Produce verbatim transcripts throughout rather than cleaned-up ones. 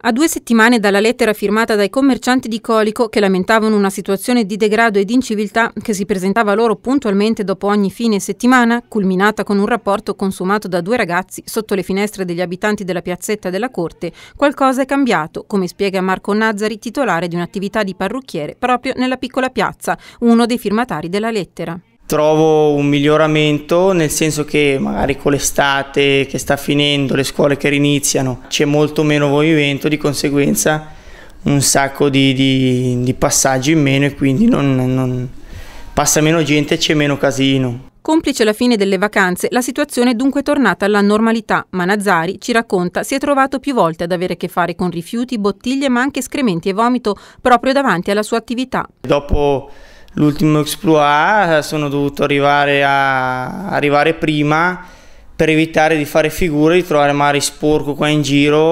A due settimane dalla lettera firmata dai commercianti di Colico che lamentavano una situazione di degrado e di inciviltà che si presentava loro puntualmente dopo ogni fine settimana, culminata con un rapporto consumato da due ragazzi sotto le finestre degli abitanti della piazzetta della Corte, qualcosa è cambiato, come spiega Marco Nazzari, titolare di un'attività di parrucchiere proprio nella piccola piazza, uno dei firmatari della lettera. Trovo un miglioramento, nel senso che magari con l'estate che sta finendo, le scuole che riniziano, c'è molto meno movimento, di conseguenza un sacco di, di, di passaggi in meno e quindi non, non passa meno gente e c'è meno casino. Complice la fine delle vacanze, la situazione è dunque tornata alla normalità, ma Nazzari ci racconta si è trovato più volte ad avere a che fare con rifiuti, bottiglie, ma anche escrementi e vomito proprio davanti alla sua attività. Dopo l'ultimo exploit sono dovuto arrivare, a, arrivare prima per evitare di fare figure, di trovare magari sporco qua in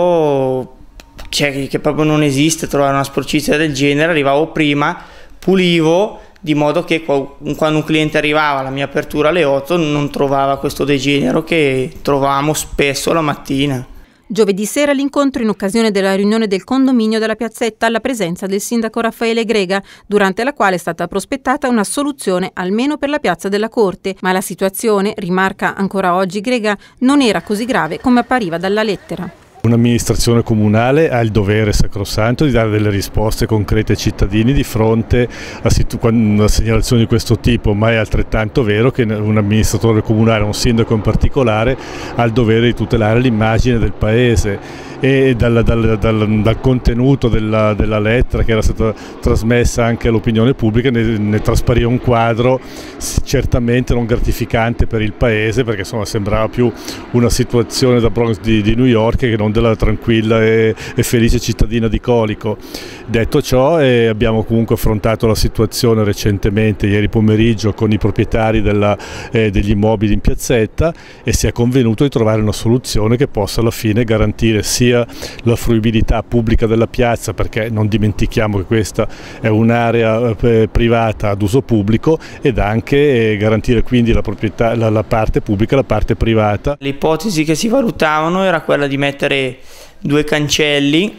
giro, cioè che proprio non esiste trovare una sporcizia del genere. Arrivavo prima, pulivo, di modo che quando un cliente arrivava alla mia apertura alle otto non trovava questo degenero che trovavamo spesso la mattina. Giovedì sera l'incontro in occasione della riunione del condominio della piazzetta alla presenza del sindaco Raffaele Grega, durante la quale è stata prospettata una soluzione almeno per la piazza della Corte, ma la situazione, rimarca ancora oggi Grega, non era così grave come appariva dalla lettera. Un'amministrazione comunale ha il dovere sacrosanto di dare delle risposte concrete ai cittadini di fronte a una segnalazione di questo tipo, ma è altrettanto vero che un amministratore comunale, un sindaco in particolare, ha il dovere di tutelare l'immagine del paese. E dal, dal, dal, dal contenuto della, della lettera che era stata trasmessa anche all'opinione pubblica ne, ne traspariva un quadro certamente non gratificante per il paese, perché insomma sembrava più una situazione da Bronx di, di New York che non della tranquilla e, e felice cittadina di Colico. Detto ciò, eh, abbiamo comunque affrontato la situazione recentemente, ieri pomeriggio, con i proprietari della, eh, degli immobili in piazzetta e si è convenuto di trovare una soluzione che possa alla fine garantire sia la fruibilità pubblica della piazza, perché non dimentichiamo che questa è un'area privata ad uso pubblico, ed anche garantire quindi la, proprietà, la, la parte pubblica e la parte privata. Le ipotesi che si valutavano era quella di mettere due cancelli,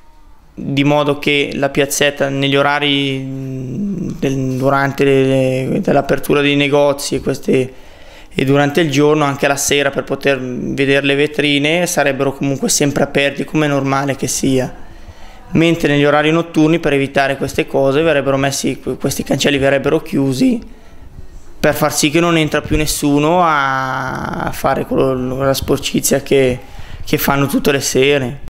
di modo che la piazzetta negli orari del, durante l'apertura dei negozi e queste e durante il giorno, anche la sera, per poter vedere le vetrine, sarebbero comunque sempre aperti come è normale che sia, mentre negli orari notturni, per evitare queste cose, verrebbero messi, questi cancelli verrebbero chiusi per far sì che non entra più nessuno a fare quello, la sporcizia che, che fanno tutte le sere.